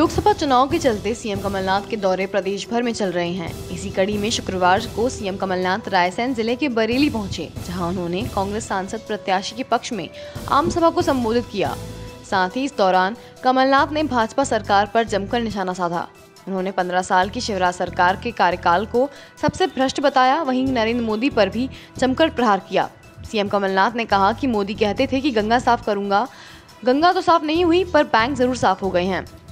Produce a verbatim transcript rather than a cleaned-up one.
लोकसभा चुनाव के चलते सीएम कमलनाथ के दौरे प्रदेश भर में चल रहे हैं। इसी कड़ी में शुक्रवार को सीएम कमलनाथ रायसेन जिले के बरेली पहुंचे, जहां उन्होंने कांग्रेस सांसद प्रत्याशी के पक्ष में आम सभा को संबोधित किया। साथ ही इस दौरान कमलनाथ ने भाजपा सरकार पर जमकर निशाना साधा। उन्होंने पंद्रह साल की शिवराज सरकार के कार्यकाल को सबसे भ्रष्ट बताया। वहीं नरेंद्र मोदी पर भी जमकर प्रहार किया। सीएम कमलनाथ ने कहा कि मोदी कहते थे कि गंगा साफ करूंगा, गंगा तो साफ नहीं हुई पर बैंक जरूर साफ हो गए हैं।